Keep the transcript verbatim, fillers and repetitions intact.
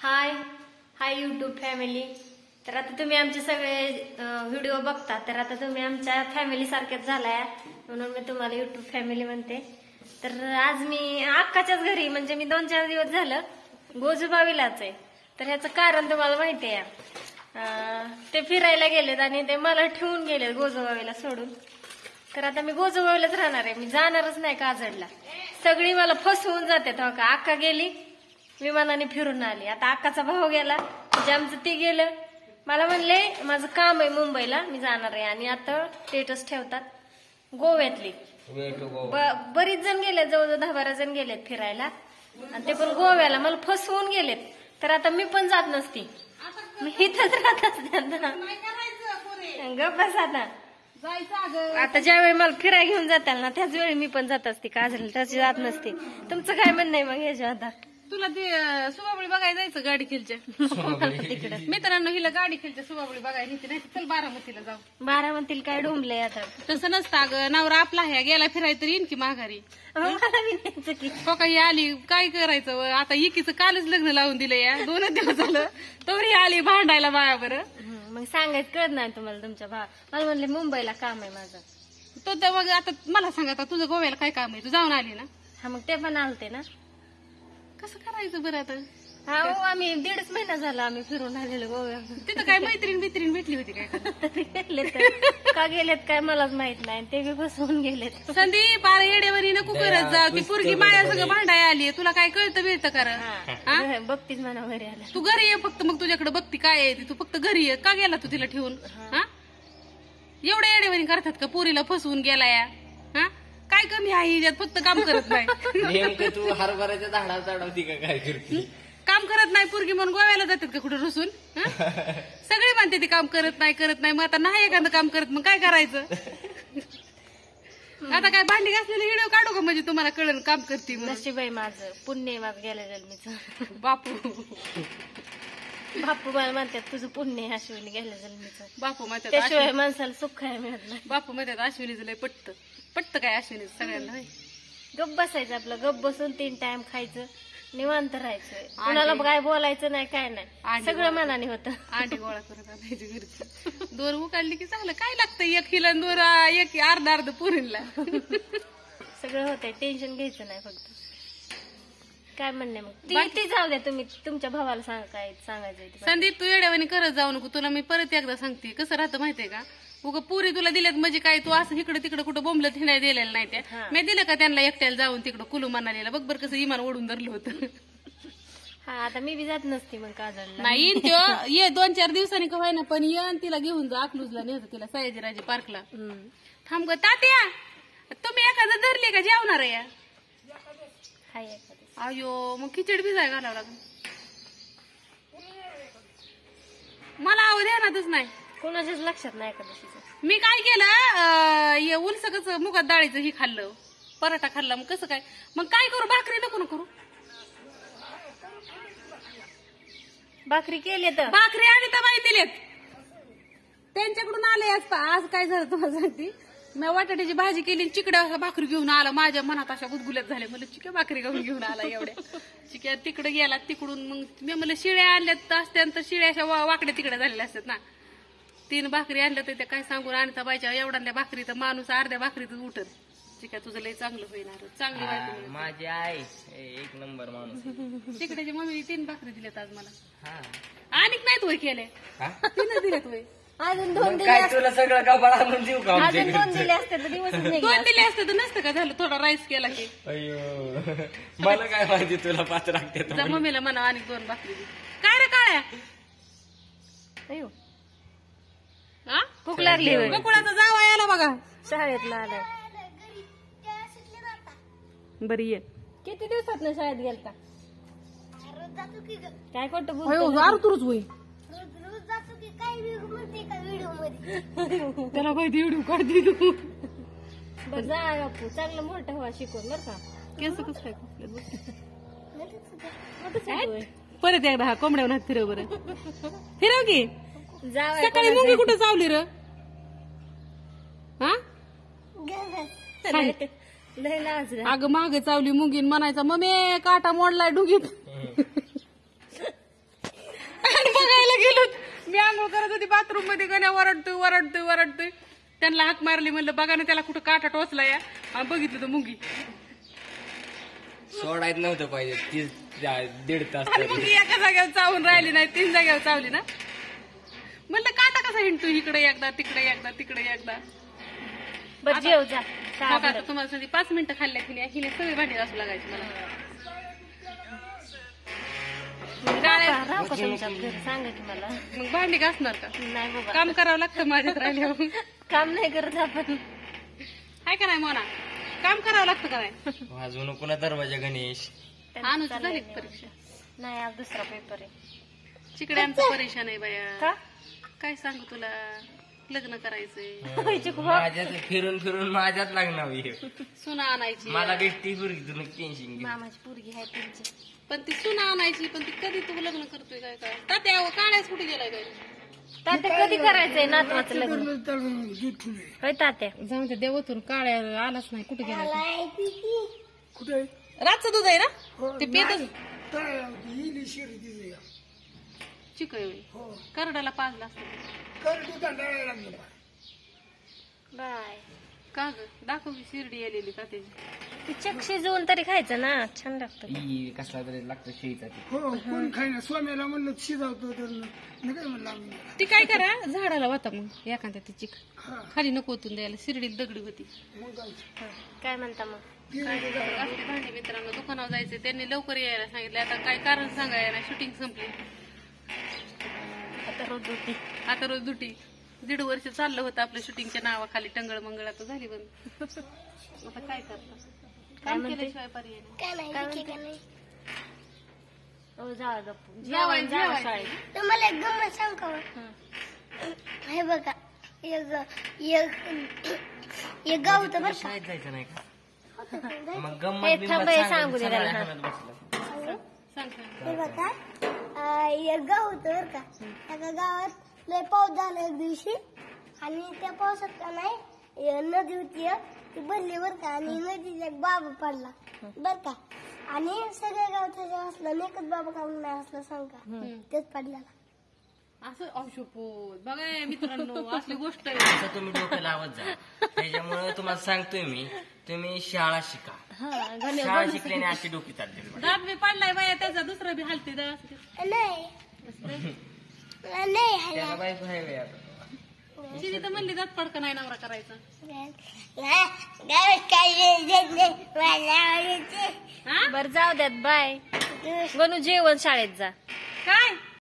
हाय hi YouTube family. तर आता तुम्ही आमचे सगळे व्हिडिओ बघता, तर आता तुम्ही आमच्या फॅमिली सारखेच झालाय, म्हणून मी तुम्हाला यूट्यूब फॅमिली म्हणते. तर आज मी अक्काच्याच घरी, म्हणजे मी दोन चार दिवस झालं गोजूबावीलाच आहे. तर ह्याचं कारण तुम्हाला माहिती आहे, ते फिरायला गेलेत आणि ते मला ठेवून गेलेत गोजूबावीला सोडून. तर आता मी गोजूबावीलाच राहणार आहे, मी जाणारच नाही काजडला. सगळी मला फसवून जाते. हो का, अक्का गेली विमानाने फिरून आली, आता अक्काचा भाऊ गेला, म्हणजे आमचं ते गेलं. मला म्हणले माझं काम आहे मुंबईला, मी जाणार आहे. आणि आता स्टेटस ठेवतात गोव्यातली. बरीच जण गेलेत, जवळजवळ दहा बारा जण गेलेत फिरायला, आणि ते पण गोव्याला. मला फसवून गेलेत. तर आता मी पण जात नसती, मी इथंच राहत असते. गप्प बस आता. आता ज्यावेळी मला फिरायला घेऊन जाताल ना, त्याच वेळी मी पण जात असते काजल, त्याची जात नसते. तुमचं काय म्हणणं आहे मग ह्याच्या? आता तुला ते सुबाबळी बघायला जायचं गाडी खेळच्या तिकडे. मित्रांनो, हिला गाडी खेळच्या सुबाबळी बघायला नाही, चल बारामतीला जाऊ. बारामतीला काय डोंबले आता? तसं नसतं अगं, नवरा आपला ह्या गेला फिरायला तर येईन की माघारी. हो का, ही आली काय करायचं आता? एकीचं कालच लग्न लावून दिलं, या दोन दिवस झालं तोरी आली भांडायला बाया. बरं मग सांगायचं कळत नाही तुम्हाला तुमच्या भाव? मला म्हणले मुंबईला काम आहे माझं. तो तर मग आता मला सांग, आता तुझं गोव्याला काय काम आहे? तू जाऊन आली ना? हा, मग ते पण आलते ना. कसं करायचं बरं आता? हा हो, आम्ही दीडच महिना झाला आम्ही फिरून आलेलो गोव्या. तिथं काय मैत्रीण बित्रीण भेटली होती काय? गेलेत का गेलेत काय मलाच माहित नाही, ते बी फसवून गेलेत. संदीप, बारा येडेवरी नको करत जा. ती पोरगी माया सगळं भांडाय आली, तुला काय कळतं मिळतं कारण? बघतीच म्हणा घरी आला. तू घरी ये फक्त, मग तुझ्याकडे बघती काय आहे तू फक्त घरी ये. का गेला तू तिला ठेवून? हा, एवढ्या येडेवरी करतात का पोरीला फसवून गेला या? हा, काय कमी आहे यात? फक्त काम करत नाही. तू हरभऱ्याच्या झाडावर चढवती का काय करते? काम करत नाही पोरगी म्हणून गोव्याला जातात का कुठं रुसून? सगळी म्हणते ती काम करत नाही करत नाही. मग आता नाही एखादं काम करत, मग काय करायचं? आता काय भांडी घासलेले व्हिडिओ काढू का म्हणजे तुम्हाला कळलं काम करते? नशीब माझं, पुण्य माझं गेल्या जन्मीचं. बापू बापू मला म्हणतात तुझं पुण्य आहे अश्विनी गेल्या जन्मीचं. बापू म्हणतात त्याशिवाय माणसाला सुख आहे मिळत नाही. बापू म्हणतात अश्विनीचं लय पटत पटत काय अश्विनी सगळ्यांना. गप्प बसायचं आपलं, गप्प बसून तीन टाइम खायचं, निवांत राहायचं, कुणाला काय बोलायचं नाही, काय नाही, सगळं मनाने होतं. अंडी गोळा करत आणायची घरची. दोन उकाडली की चांगलं काय लागतं, एक हिला दोन एक अर्धा अर्ध पुरीला सगळं होतंय. टेन्शन घ्यायचं नाही फक्त. काय म्हणणे मग ती ती जाऊ द्या, तुम्ही तुमच्या भावाला सांगा काय सांगायचं. संदीप, तू येड्यावानी करत जाऊ नको. तुला मी परत एकदा सांगते कसं राहतं माहितीये का? उगा पुरी तुला दिल्यात म्हणजे काय, तू असं इकडे तिकडे कुठं बोंबलं थिणाय दिलेलं नाही. त्या मी दिलं का त्यांना एकट्याला जाऊन तिकडं कुलू मनालीला? बघ बरं कसं इमान ओढून धरलं होतं. हा, आता मी बी जात नसते मग काजळला. नाही तो ये दोन चार दिवसांनी का व्हायना, पण ये आणि तिला घेऊन जा अकलूजला, नेहतो तिला सयाजीराजे पार्कला. थांब ग तात्या, तुम्ही एखादं धरली का जेवणार आहे? हाय अयो, मग खिचडी भिजाय घालावं लागेल मला. आव ध्यानातच नाही, कोणाच्याच लक्षात नाही एकादशीचं. मी काय केलं, उलसकच मुगात डाळीचं ही खाल्लं, पराठा खाल्ला. मग कसं काय, मग काय करू? भाकरी नको ना करू? भाकरी केली तर भाकरी आणि तबाई दिलेत त्यांच्याकडून आले. आज आज काय झालं तुम्हाला सांगते, मी वाटाण्याची भाजी केली, चिकड्या भाकरी घेऊन आला. माझ्या मनात अशा गुदगुल्यात झाल्या, मला चिक्या भाकरी घेऊन घेऊन आला. एवढ्या चिक्या तिकडे गेला, तिकडून मग मी मला शिळ्या आणल्यात असत्या, शिळ्या अशा वाकड्या तिकडे झालेल्या असतात ना. तीन भाकरी आणल्या तर त्या काय सांगून आणता बायच्या एवढ्या भाकरी तर माणूस अर्ध्या भाकरीतच उठत. चिक्या तुझं लय चांगलं होईणार, चांगली बायको माझी आई एक नंबर माणूस. चिकड्याच्या मम्मीने तीन भाकरी दिल्यात आज मला. आणि नाहीत वय केले, तीन दिल्यात वय. अजून दोन दिले काय तुला सगळं कपाळ आणून देऊ का? अजून दोन दिले असते तर दिवस दोन दिले असते तर नसतं का झालं? थोडा राईस केला की. अयो, मला काय माहिती तुला पाच लागते. मम्मीला म्हणा आणि दोन भाकरी दे. काय रे काळ्या? अयो, हा भूक लागली. बकुळाचा जावा याला बघा, शाळेतला आलाय. बरी ये. किती दिवसात ना शाळेत गेलता? काय खोटं तुरच होई त्याला काय व्हिडिओ काढते तू? बरं जा बापू, चांगलं मोठं व्हा शिकून बरं का. केस कसं काय परत एकदा हा कोंबड्यावर हात फिरव बरं, फिरव की. सकाळी मुंगी कुठं चावली र? हा, अगं मागे चावली मुंगीन म्हणायचा मम्मी काटा मोडलाय डुगीत. मध्ये बाथरूम मध्ये गण्या वरडतोय वरडतोय वरडतोय. त्यांना हाक मारली, म्हणलं बघा ना त्याला कुठं काटा टोचला या, आणि बघितलं तर मुंगी. सोडायचं नव्हतं पाहिजे तीस दीड तास आणि तरी. मुंगी एका जागेवर चावून राहिली नाही, तीन जागेवर चावली ना. म्हणलं काटा कसा हिंडतो इकडे एकदा तिकडे एकदा तिकडे एकदा. बरं जेव जा हो का, आता तुम्हाला सांगते पाच मिनिटं खाल्ल्या हिने हिने सगळी भांडी घासू लागायची मला. राहा राहा का तुमच्या घरी? सांगा की मला. मग भांडी घासणार का? नाही बाबा, काम करावं लागतं माझ्यात राहिल्यावर. काम नाही करत आपण. हाय का नाही मोना? काम करावं लागतं का नाही? वाजवू नको ना दरवाजा गणेश. अनुची झाली का परीक्षा? नाही, आज दुसरा पेपर आहे. चिकड्यांचं परेशान आहे बाया. का? काय सांगू तुला, लग्न करायचंय, माझ्यात फिरून फिरून माझ्यात लागणार सुना आणायची. मला भेटती पोरगी, तुला टेन्शन घे. मामाची पोरगी आहे तुमची. पण ती सुना आणायची, पण ती कधी तू लग्न करतोय काय काय? तात्या काळ्याच कुठे गेलाय काय? तात्या कधी करायचंय नातवाचं लग्न? होय तात्या? जाऊन त्या देवतून काळ्या आलाच नाही, कुठे गेला? कुठे रातचं दूध आहे ना ते पेतच येईल शिरी चिक हो करडाला पाजला असतं. कर तू कंटाळायला लागलं बाय. का ग दाखवली शिर्डी आलेली का त्याची? ती चक शिजवून तरी खायचं ना, छान लागतं. ई, कसला तरी लागतं शेळीचा ते. हो कोण खायना स्वामीला म्हणलं शिजावतो तर नाही म्हणलं आम्ही. ती काय करा, झाडाला होता मग एखाद्या ती चिक हा खाली नको ओतून द्यायला, शिर्डीत दगडी होती. मग काय हं. काय म्हणता मग? आपली भांडी मित्रांनो दुकानावर जायचं, त्यांनी लवकर यायला सांगितलं. आता काय कारण सांगायला नाही, शूटिंग संपली, आता रोज होती. आता रोज दुटी. दीड वर्ष चाललं होतं आपलं शूटिंगच्या नावाखाली, टंगळ मंगळ आता झाली बंद. आता काय करता, काम केल्याशिवाय पर्याय नाही. हो जा गप्पू. जेवायचं, जेवण जा जेवायचं. शाळेत. तुम्हाला एक गंमत सांग का? हे बघा, एक एक एक गाव होतं बरं का. शाळेत जायचं नाही का? मग हे गंमत थांब, हे सांगू दे त्याला. हा. बसलं. सांग सांग. हे बघा, अं, एक गाव होतं बरं का. एका गावात लय पाऊस झाला एक दिवशी, आणि त्या पावसात का नाही अं, नदी होती एक, ती बनली बरं का, आणि नदीचा एक बाबा पडला बरं का, आणि सगळ्या गावच्या हसलं, एकच बाबा काढून नाही हसलं सांगा, तेच पडलेला. असं औषध बघा हे मित्रांनो, असली गोष्ट आहे. असं तुम्ही डोकं लावत जा. त्याच्यामुळे तुम्हाला सांगतोय मी, तुम्ही शाळा शिका. हा, गणे- शाळा शिकल्याने अशी डोकी चालते. दात बी पडलाय बाया त्याचा, दुसरा बी हालते दा. नाही नाही हाय त्याला बायको आहे बाई आता. तिने तर म्हणली दात पडका नाही नवरा करायचा. गावात काही देत नाही मला आवडायचे. हा बरं जाऊ द्यात. बाय. गणू जेवण शाळेत जा. काय